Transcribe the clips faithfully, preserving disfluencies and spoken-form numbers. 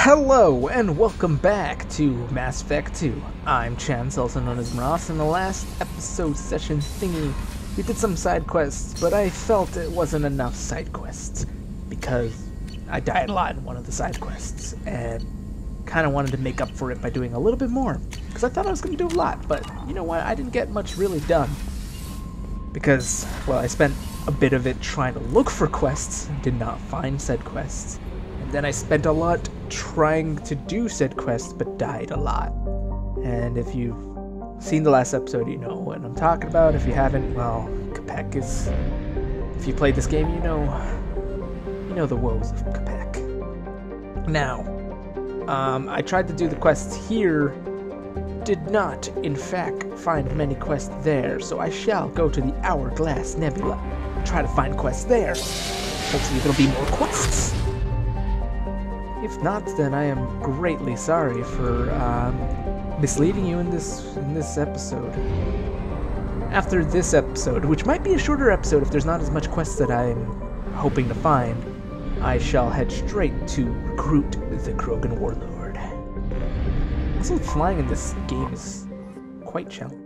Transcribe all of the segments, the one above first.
Hello and welcome back to Mass Effect two. I'm Chance, also known as Ross. In the last episode session thingy, we did some side quests, but I felt it wasn't enough side quests because I died a lot in one of the side quests and kind of wanted to make up for it by doing a little bit more because I thought I was going to do a lot, but you know what, I didn't get much really done because, well, I spent a bit of it trying to look for quests and did not find said quests. Then I spent a lot trying to do said quests, but died a lot. And if you've seen the last episode, you know what I'm talking about. If you haven't, well, Capek is... If you played this game, you know... You know the woes of Capek. Now, um, I tried to do the quests here, did not, in fact, find many quests there, so I shall go to the Hourglass Nebula and try to find quests there. Hopefully there'll be more quests. If not, then I am greatly sorry for um, misleading you in this in this episode. After this episode, which might be a shorter episode if there's not as much quests that I'm hoping to find, I shall head straight to recruit the Krogan Warlord. Also, flying in this game is quite challenging.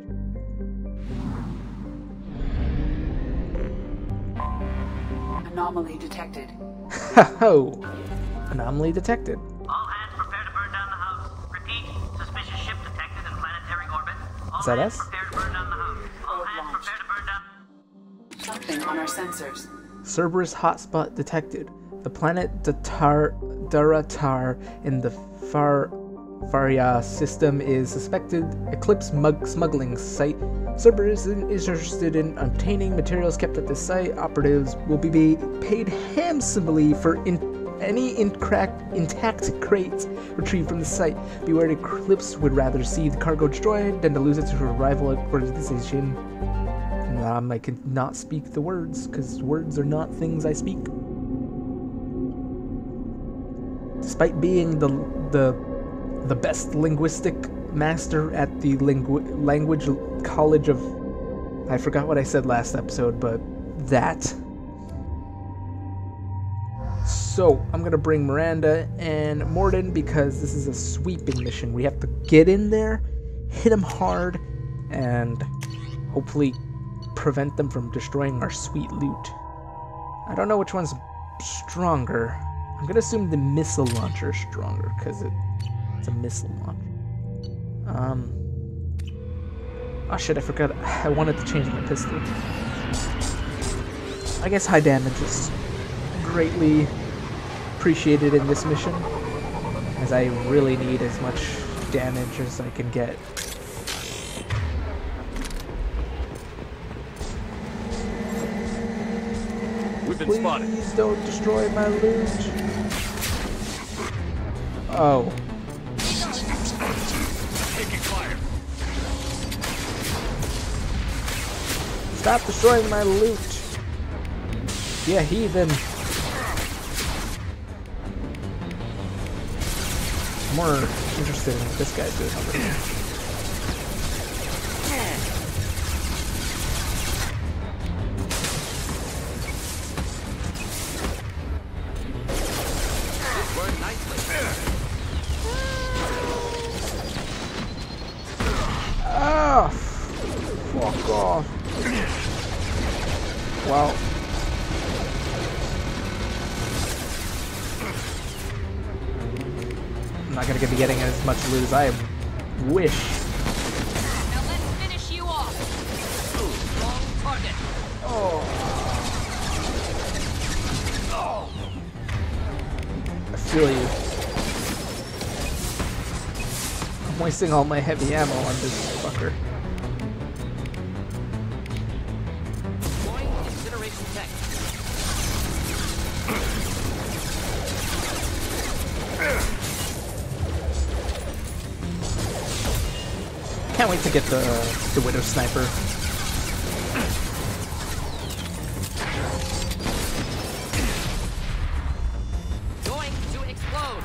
Anomaly detected. Ho-ho! Anomaly detected. All hands prepare to burn down the house. Repeat, suspicious ship detected in planetary orbit. All Is that hands us? prepare to burn down the house. All Load hands launch. prepare to burn down... Something on our sensors. Cerberus hotspot detected. The planet Datar Daratar in the Far Faria system is suspected Eclipse mug smuggling site. Cerberus is interested in obtaining materials kept at this site. Operatives will be paid handsomely for in any incrack, intact crates retrieved from the site. Beware, Eclipse would rather see the cargo destroyed than to lose it to a rival organization. Um, I can not speak the words, because words are not things I speak. Despite being the the the best linguistic master at the lingu language college of... I forgot what I said last episode, but that... So, I'm gonna bring Miranda and Mordin because this is a sweeping mission. We have to get in there, hit them hard, and hopefully prevent them from destroying our sweet loot. I don't know which one's stronger. I'm gonna assume the missile launcher is stronger because it, it's a missile launcher. Um. Oh shit, I forgot. I wanted to change my pistol. I guess high damage is greatly appreciated in this mission, as I really need as much damage as I can get. We've been spotted. Please don't destroy my loot. Oh. Taking fire. Stop destroying my loot. Yeah, heathen. More interested in what this guy's doing over here. This burned nicely. Ah! Fuck off. Well. I'm not gonna be getting as much loot as I wish. Now let's finish you off. Wrong target. Oh. I feel you. I'm wasting all my heavy ammo on this fucker. Deploying incineration tech. Can't wait to get the the Widow Sniper. Going to explode.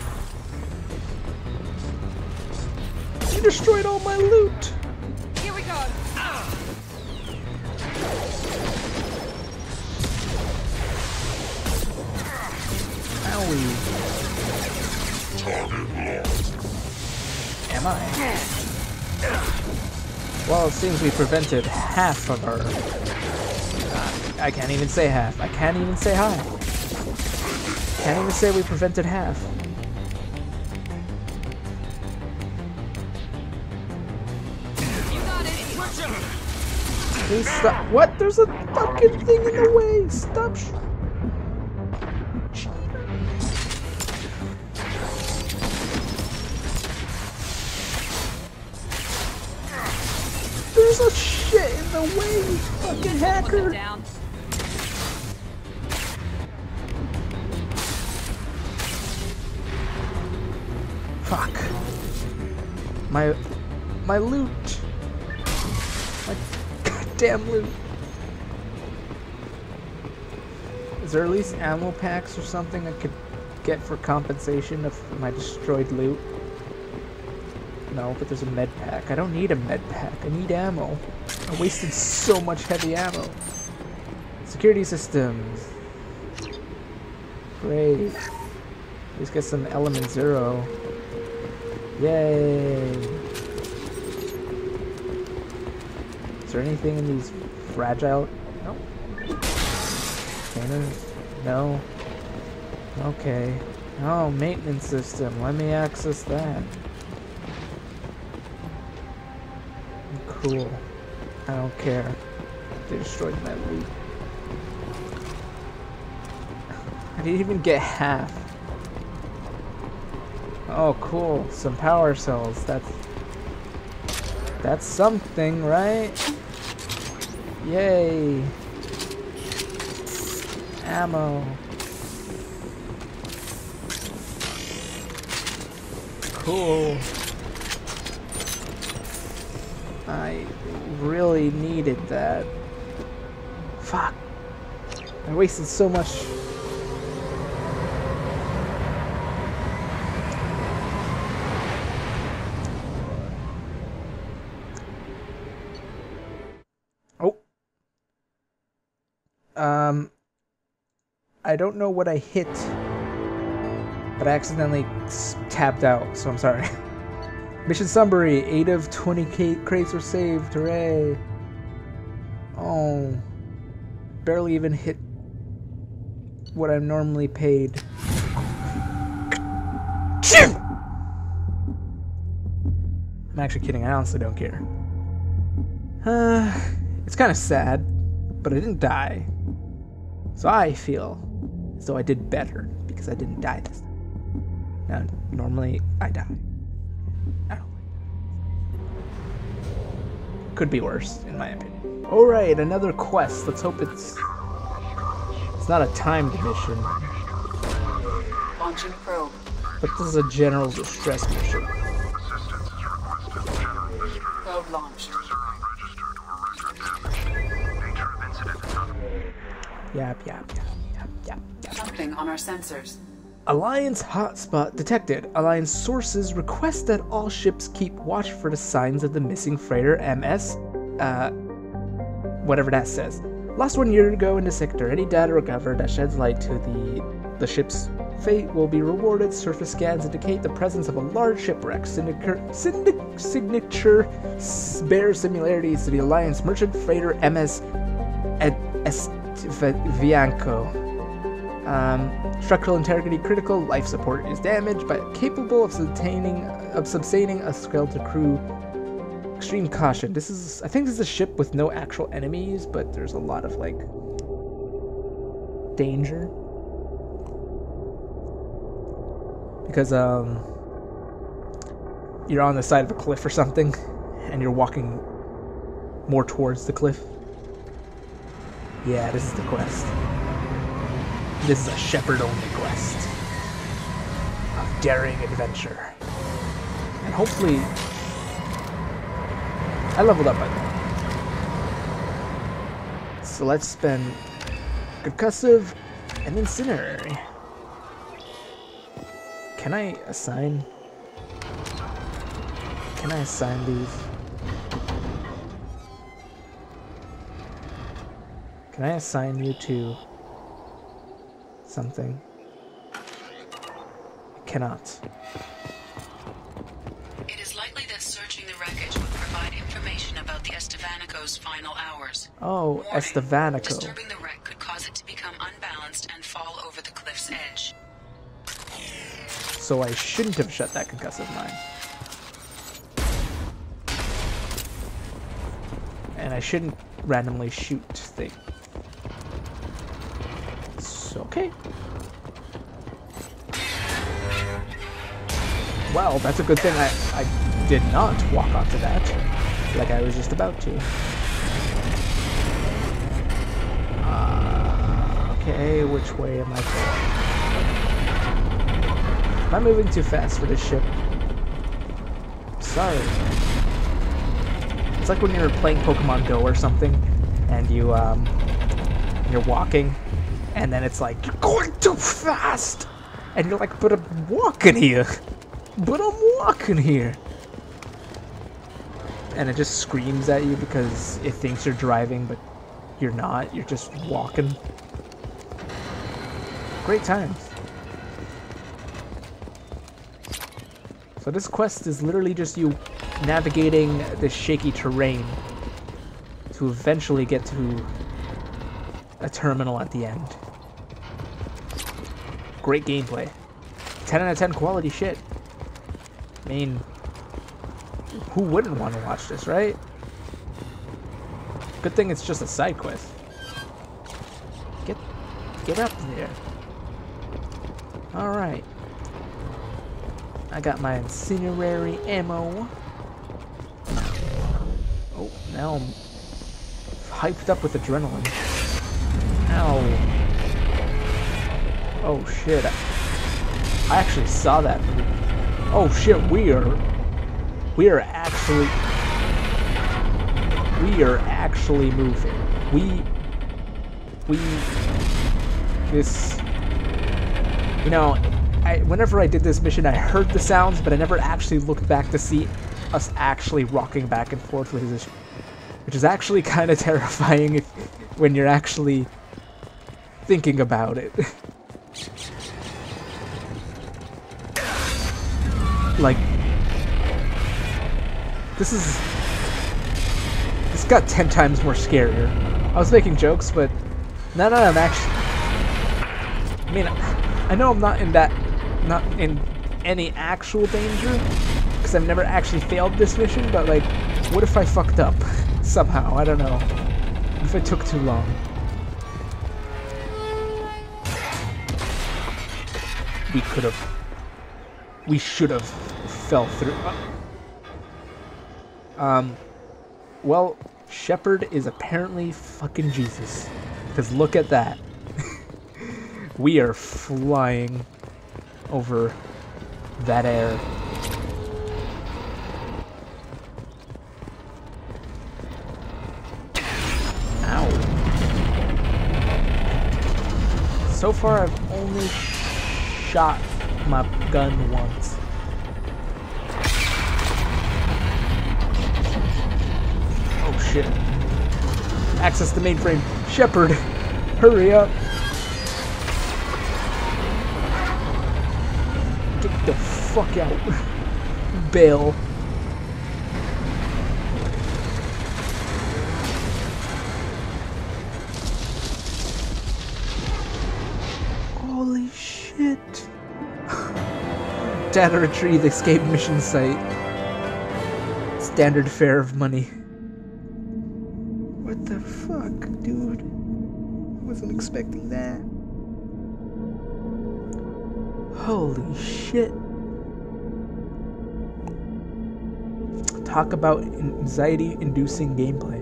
You destroyed all my loot. Here we go. Owie. Am I? Well, it seems we prevented half of our... Uh, I can't even say half. I can't even say hi. Can't even say we prevented half. You got it. Please stop. What? There's a fucking thing in the way. Stop. Sh There's a shit in the way, you fucking hacker. Down. Fuck. My, my loot. My goddamn loot. Is there at least ammo packs or something I could get for compensation of my destroyed loot? No, but there's a med pack. I don't need a med pack. I need ammo. I wasted so much heavy ammo. Security systems. Great. Let's get some element zero. Yay! Is there anything in these fragile? No. Containers? No. Okay. Oh, maintenance system. Let me access that. Cool. I don't care. They destroyed my loot. I didn't even get half. Oh, cool. Some power cells. That's... That's something, right? Yay. Ammo. Cool. I really needed that. Fuck. I wasted so much. Oh. Um. I don't know what I hit, but I accidentally tapped out, so I'm sorry. Mission summary, eight of twenty crates were saved, hooray! Oh, barely even hit what I'm normally paid. I'm actually kidding, I honestly don't care. Uh, it's kind of sad, but I didn't die. So I feel as though I did better, because I didn't die this time. Now, normally I die. I don't like. Could be worse, in my opinion. Alright, another quest. Let's hope it's... It's not a timed mission. Launching probe. But this is a general distress mission. Probe launched. Yap, yap, yap, yap, yap, yap. Something on our sensors. Alliance hotspot detected. Alliance sources request that all ships keep watch for the signs of the missing freighter M S, uh, whatever that says. Lost one year ago in the sector. Any data recovered that sheds light to the the ship's fate will be rewarded. Surface scans indicate the presence of a large shipwreck. Signature, signature bears similarities to the Alliance merchant freighter M S Estivianco. Um, structural integrity critical, life support is damaged, but capable of sustaining, of sustaining a skeleton crew. Extreme caution. This is, I think this is a ship with no actual enemies, but there's a lot of, like, danger. Because, um, you're on the side of a cliff or something, and you're walking more towards the cliff. Yeah, this is the quest. This is a Shepard-only quest of daring adventure. And hopefully... I leveled up by the way. So let's spend Concussive and Incinerary. Can I assign... Can I assign these? Can I assign you to... something? I cannot. likely that searching the wreckage would provide information about the Estevanico's final hours. Oh, Warning, Estevanico. disturbing the wreck could cause it to become unbalanced and fall over the cliff's edge. So I shouldn't have shut that concussive mine. And I shouldn't randomly shoot things. So, okay. Well, that's a good thing I, I did not walk onto that, like I was just about to. Uh, okay, which way am I going? Am I moving too fast for this ship? Sorry. It's like when you're playing Pokemon Go or something, and you, um, you're walking, and then it's like, you're going too fast! And you're like, but I'm walking here! But I'm walking here! And it just screams at you because it thinks you're driving, but you're not. You're just walking. Great times. So this quest is literally just you navigating this shaky terrain to eventually get to a terminal at the end. Great gameplay. ten out of ten quality shit. I mean, who wouldn't want to watch this, right? Good thing it's just a side quest. Get, get up there. Alright. I got my incinerary ammo. Oh, now I'm hyped up with adrenaline. Ow. Oh shit. I actually saw that move. Oh shit, we are... We are actually... We are actually moving. We... We... This... You know, I, whenever I did this mission, I heard the sounds, but I never actually looked back to see us actually rocking back and forth with this, which is actually kind of terrifying if, when you're actually thinking about it. Like, this is, this got ten times more scarier. I was making jokes, but now that I'm actually, I mean, I know I'm not in that, not in any actual danger, because I've never actually failed this mission, but like, what if I fucked up somehow? I don't know. What if it took too long? We could have, we should have fell through. Um, well, Shepard is apparently fucking Jesus, because look at that. We are flying over that air. Ow. So far, I've only shot my gun once. Oh shit. Access the mainframe. Shepard, hurry up. Get the fuck out. Bail. Holy shit. Data retrieve, escape mission site. Standard fare of money. What the fuck, dude? Wasn't expecting that. Holy shit. Talk about anxiety-inducing gameplay.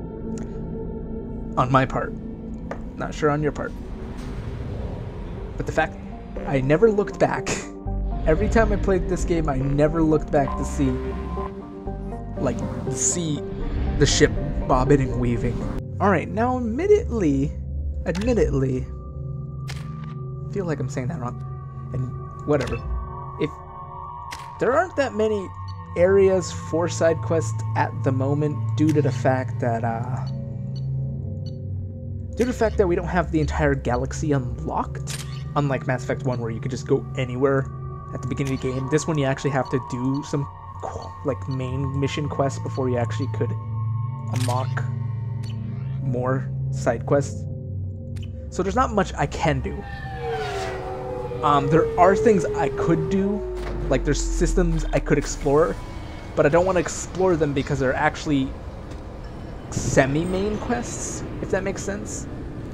On my part. Not sure on your part. But the fact I never looked back. Every time I played this game, I never looked back to see, like, see the ship bobbing and weaving. Alright, now admittedly, admittedly, I feel like I'm saying that wrong. And whatever. If there aren't that many areas for side quests at the moment due to the fact that uh due to the fact that we don't have the entire galaxy unlocked, unlike Mass Effect one where you could just go anywhere at the beginning of the game. This one you actually have to do some qu- like main mission quests before you actually could unlock more side quests. So there's not much I can do. Um, there are things I could do, like there's systems I could explore, but I don't want to explore them because they're actually semi-main quests, if that makes sense.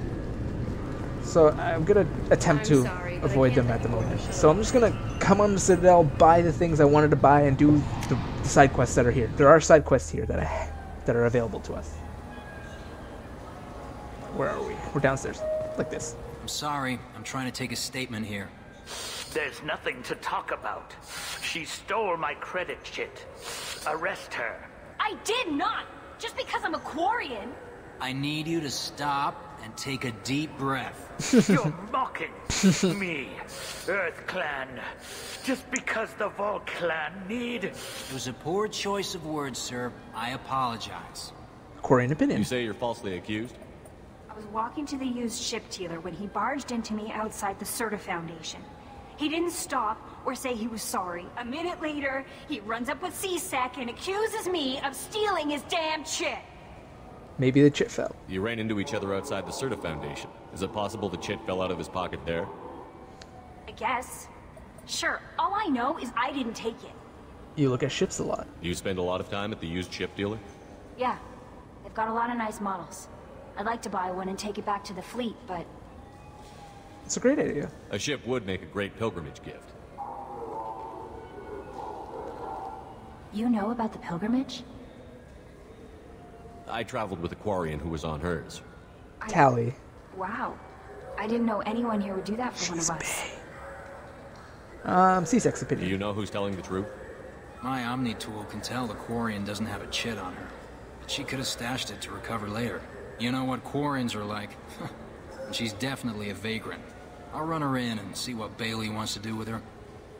So I'm gonna attempt I'm to sorry, but I avoid can't them at the let you go, moment. Michelle. So I'm just gonna come on the Citadel, buy the things I wanted to buy, and do the, the side quests that are here. There are side quests here that I, that are available to us. Where are we? We're downstairs, like this. I'm sorry. I'm trying to take a statement here. There's nothing to talk about. She stole my credit chit. Arrest her. I did not! Just because I'm a Quarian! I need you to stop and take a deep breath. You're mocking me, Earth Clan. Just because the Vol Clan need... It was a poor choice of words, sir. I apologize. Quarian opinion. You say you're falsely accused? I was walking to the used ship dealer when he barged into me outside the Serta Foundation. He didn't stop or say he was sorry. A minute later, he runs up with C SEC and accuses me of stealing his damn chit. Maybe the chit fell. You ran into each other outside the Serta Foundation. Is it possible the chit fell out of his pocket there? I guess. Sure, all I know is I didn't take it. You look at ships a lot. Do you spend a lot of time at the used ship dealer? Yeah, they've got a lot of nice models. I'd like to buy one and take it back to the fleet, but It's a great idea. A ship would make a great pilgrimage gift. you know about the pilgrimage? I traveled with a Quarian who was on hers. Tally. Wow. I didn't know anyone here would do that for one of us. Um, C SEC's Do opinion. you know who's telling the truth? My Omni tool can tell the Quarian doesn't have a chit on her. But she could have stashed it to recover later. You know what Quarians are like. And she's definitely a vagrant. I'll run her in and see what Bailey wants to do with her.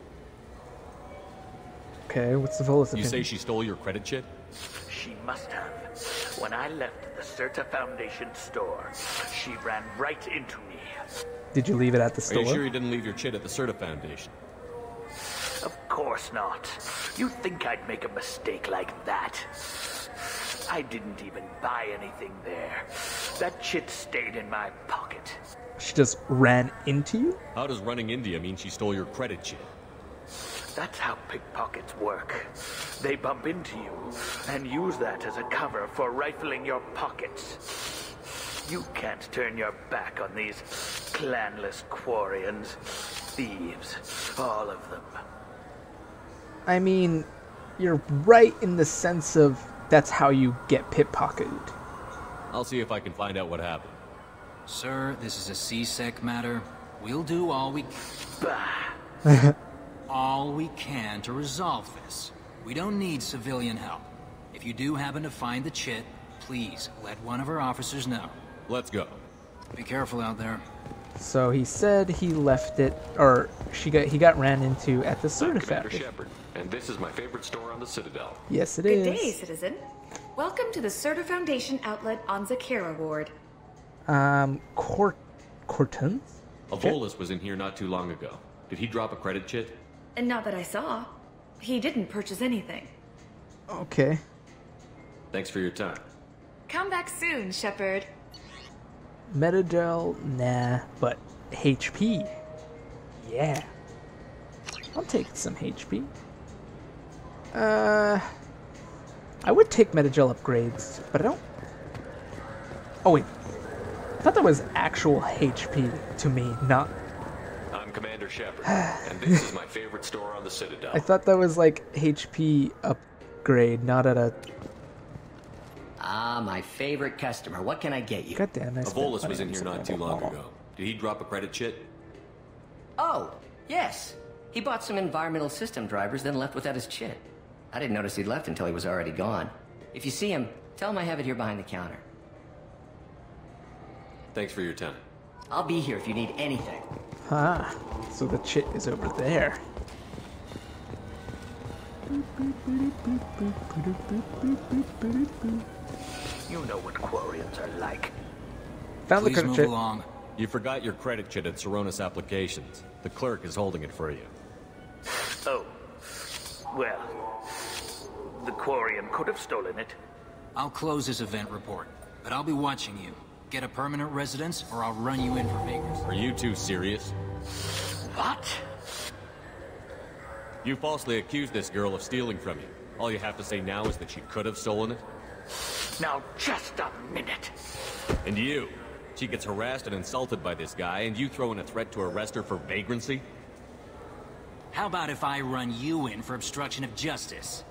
Okay, what's the Volus You opinion? say she stole your credit chit? She must have. When I left the Serta Foundation store, she ran right into me. Did you leave it at the Are store? you sure you didn't leave your chit at the Serta Foundation? Of course not. You think I'd make a mistake like that? I didn't even buy anything there. That chit stayed in my pocket. She just ran into you? How does running into you mean she stole your credit chit? That's how pickpockets work. They bump into you and use that as a cover for rifling your pockets. You can't turn your back on these clanless Quarians. Thieves, all of them. I mean, you're right in the sense of that's how you get pickpocketed. I'll see if I can find out what happened. Sir, this is a C SEC matter. We'll do all we Bah! all we can to resolve this. We don't need civilian help. If you do happen to find the chit, please let one of our officers know. Let's go. Be careful out there. So he said he left it, or she got he got ran into at the I'm Serta Commander Foundation. Shepard, and this is my favorite store on the Citadel. Yes, it Good is. day, citizen. Welcome to the Serta Foundation outlet on Zakera Ward. Um, Cort, Cortons? A Volus was in here not too long ago. Did he drop a credit chit? And not that I saw. He didn't purchase anything. Okay. Thanks for your time. Come back soon, Shepard. Metagel, nah, but H P. Yeah. I'll take some H P. Uh, I would take Metagel upgrades, but I don't. Oh wait, I thought that was actual H P to me, not. I'm Commander Shepard, and this is my favorite store on the Citadel. I thought that was like H P upgrade, not at a. Ah, my favorite customer. What can I get you? God damn, I A spent Volus money was in on here not something. too long ago. Did he drop a credit chit? Oh, yes. He bought some environmental system drivers, then left without his chit. I didn't notice he'd left until he was already gone. If you see him, tell him I have it here behind the counter. Thanks for your time. I'll be here if you need anything. Ah, so the chit is over there. You know what Quarians are like. Found the Please credit move chit. along. You forgot your credit chit at Saronis Applications. The clerk is holding it for you. Oh. Well, The Quarian could have stolen it. I'll close this event report, but I'll be watching you. Get a permanent residence, or I'll run you in for vagrancy. Are you two serious? What? You falsely accused this girl of stealing from you. All you have to say now is that she could have stolen it? Now, just a minute. And you? She gets harassed and insulted by this guy, and you throw in a threat to arrest her for vagrancy? How about if I run you in for obstruction of justice?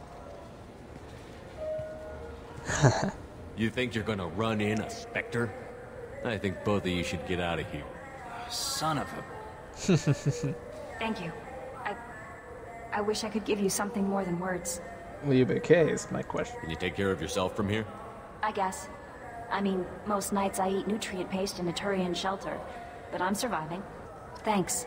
You think you're gonna run in a Spectre? I think both of you should get out of here. Son of a... Thank you. I... I wish I could give you something more than words. Will you be okay is my question. Can you take care of yourself from here? I guess. I mean, most nights I eat nutrient paste in a Turian shelter, but I'm surviving. Thanks.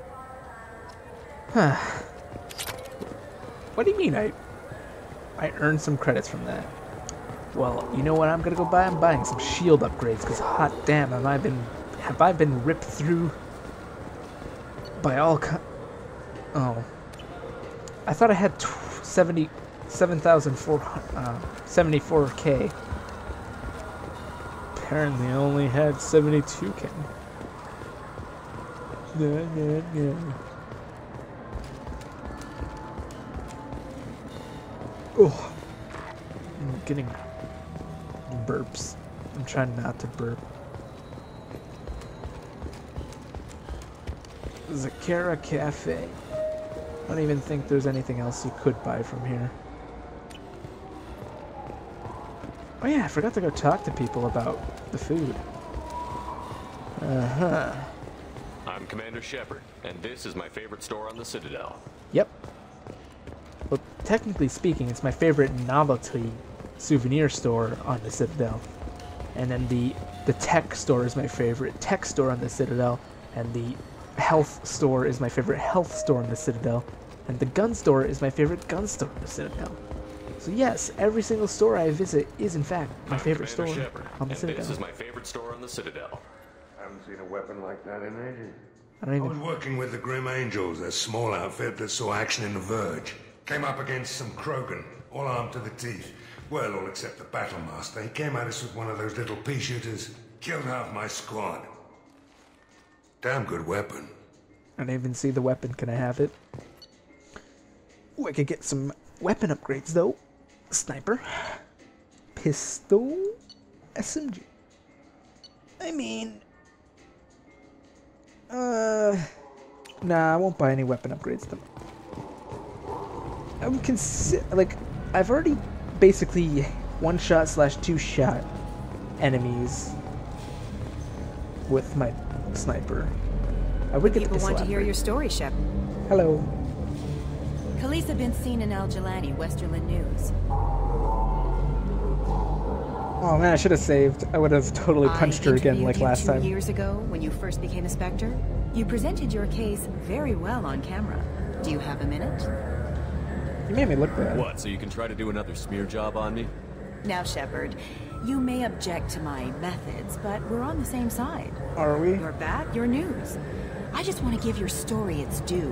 Huh. What do you mean I... I earned some credits from that? Well, you know what I'm gonna go buy? I'm buying some shield upgrades, because hot damn, have I been... Have I been ripped through by all ki- Oh. I thought I had seventy... seven thousand four hundred... Uh, seventy-four K. Apparently I only had seventy-two K. Yeah, yeah, yeah. Oh, I'm getting burps. I'm trying not to burp. Zakara Cafe. I don't even think there's anything else you could buy from here. Oh yeah, I forgot to go talk to people about the food. Uh-huh. I'm Commander Shepard, and this is my favorite store on the Citadel. Yep. Well, technically speaking, it's my favorite novelty souvenir store on the Citadel. And then the the tech store is my favorite tech store on the Citadel. And the health store is my favorite health store on the Citadel. And the gun store is my favorite gun store on the Citadel. So yes, every single store I visit is in fact my I'm favorite Commander store Shepard, on the and Citadel. this is my favorite store on the Citadel. I haven't seen a weapon like that in ages. I don't I even... was working with the Grim Angels, a small outfit that saw action in the Verge. Came up against some Krogan, all armed to the teeth. Well, all except the Battlemaster. He came at us with one of those little pea shooters. Killed half my squad. Damn good weapon. I didn't even see the weapon. Can I have it? Ooh, I could get some weapon upgrades though. Sniper. Pistol. S M G. I mean... Uh... Nah, I won't buy any weapon upgrades though. I would consider... Like, I've already basically one-shot slash two-shot enemies with my sniper. I would get People the want to pistol hear upgrade. your story, Shep. Hello. Khaleesa bin seen in Al Jelani, Westerland News. Oh man, I should have saved. I would have totally punched her again like last two time. Years ago, when you first became a Spectre, you presented your case very well on camera. Do you have a minute? You made me look bad. What, so you can try to do another smear job on me? Now, Shepard, you may object to my methods, but we're on the same side. Are we? Your bat, your news. I just want to give your story its due.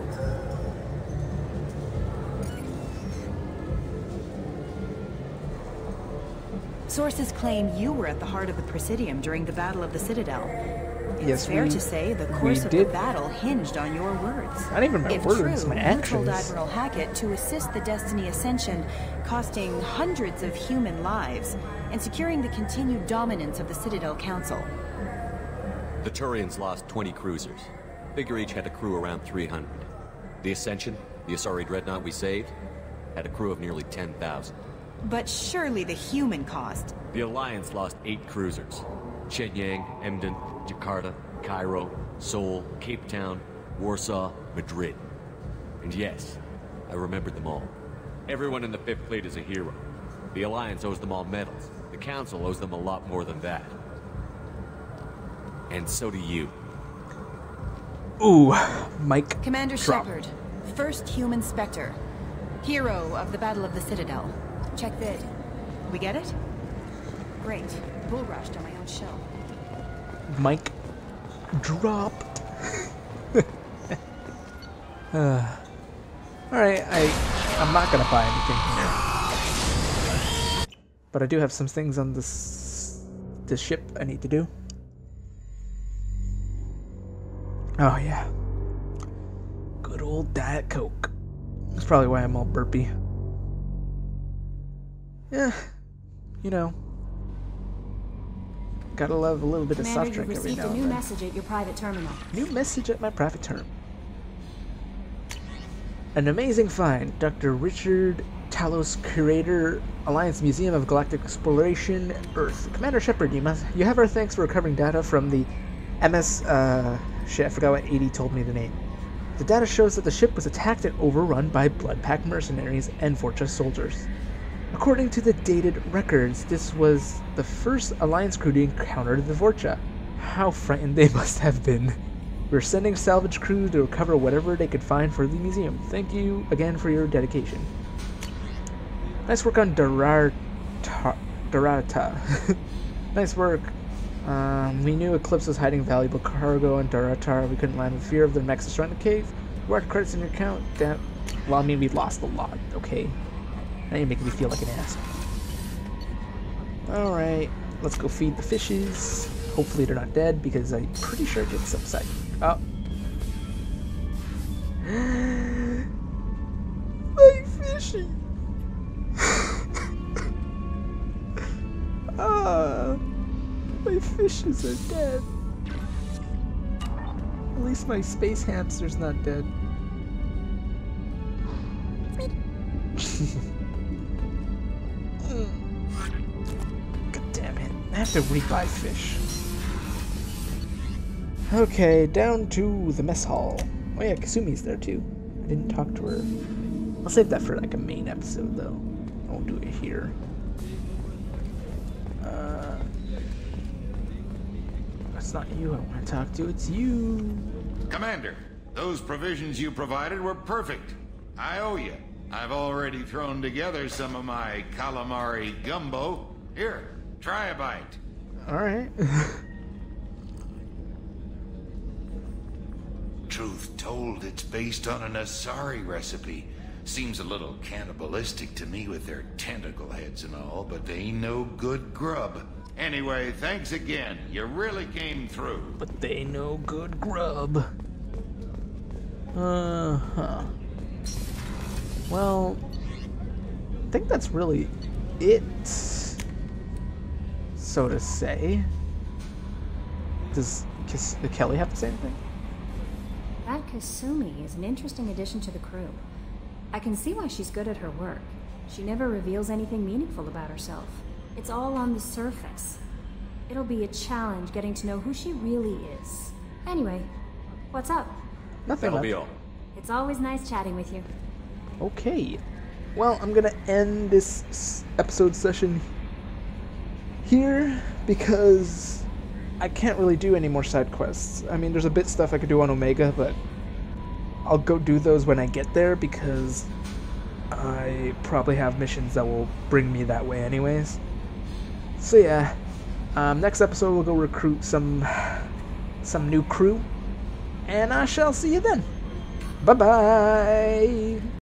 Sources claim you were at the heart of the Presidium during the Battle of the Citadel. It's Yes, fair we- to say the we course of did. the battle hinged on your words. Not even my if words, true, my you told actions. Admiral Hackett to assist the Destiny Ascension, costing hundreds of human lives and securing the continued dominance of the Citadel Council. The Turians lost twenty cruisers. Figure each had a crew around three hundred. The Ascension, the Asari dreadnought we saved, had a crew of nearly ten thousand. But surely the human cost. The Alliance lost eight cruisers. Shenyang, Emden, Jakarta, Cairo, Seoul, Cape Town, Warsaw, Madrid. And yes, I remembered them all. Everyone in the Fifth Fleet is a hero. The Alliance owes them all medals. The Council owes them a lot more than that. And so do you. Ooh, Mike. Commander drop. Shepard, first human Spectre. Hero of the Battle of the Citadel. Check vid. We get it? Great. Bull rushed on my own show. Mike dropped. uh, Alright, I, I'm not gonna buy anything here. But I do have some things on this this ship I need to do. Oh yeah. Good old Diet Coke. That's probably why I'm all burpy. Yeah, you know. Gotta love a little bit Commander, of soft drink you've every received now a and new then. message at your private terminal. New message at my private term. An amazing find. Doctor Richard Talos, curator, Alliance Museum of Galactic Exploration, Earth. Commander Shepard, you must you have our thanks for recovering data from the M S uh shit, I forgot what eighty told me the name. The data shows that the ship was attacked and overrun by Bloodpack mercenaries and Vorcha soldiers. According to the dated records, this was the first Alliance crew to encounter the Vorcha. How frightened they must have been. We're sending salvage crew to recover whatever they could find for the museum. Thank you again for your dedication. Nice work on Darata. Darata. Nice work. Um, we knew Eclipse was hiding valuable cargo on Daratar. We couldn't land with fear of the Nexus around the cave. What credits in your account? Damn. Well, I mean, we lost a lot, okay? Now you're making me feel like an ass. Alright, let's go feed the fishes. Hopefully they're not dead, because I'm pretty sure it gets upside. Oh. My fishy! Ah, my fishes are dead. At least my space hamster's not dead. God damn it. I have to rebuy fish. Okay, down to the mess hall. Oh yeah, Kasumi's there too. I didn't talk to her. I'll save that for like a main episode though. I won't do it here. Uh, that's not you I want to talk to, it's you. Commander, those provisions you provided were perfect. I owe you. I've already thrown together some of my calamari gumbo. Here, try a bite. Alright. Truth told, it's based on an Asari recipe. Seems a little cannibalistic to me with their tentacle heads and all, but they ain't no good grub. Anyway, thanks again. You really came through. But they no good grub. Uh-huh. Well, I think that's really it, so to say. Does Kiss Kelly have to say anything? That Kasumi is an interesting addition to the crew. I can see why she's good at her work. She never reveals anything meaningful about herself. It's all on the surface. It'll be a challenge getting to know who she really is. Anyway, what's up? Nothing. That'll be all. It's always nice chatting with you. Okay. Well, I'm gonna end this episode session here because I can't really do any more side quests. I mean, there's a bit stuff I could do on Omega, but I'll go do those when I get there because I probably have missions that will bring me that way anyways. So yeah, um, next episode we'll go recruit some some new crew, and I shall see you then. Bye bye.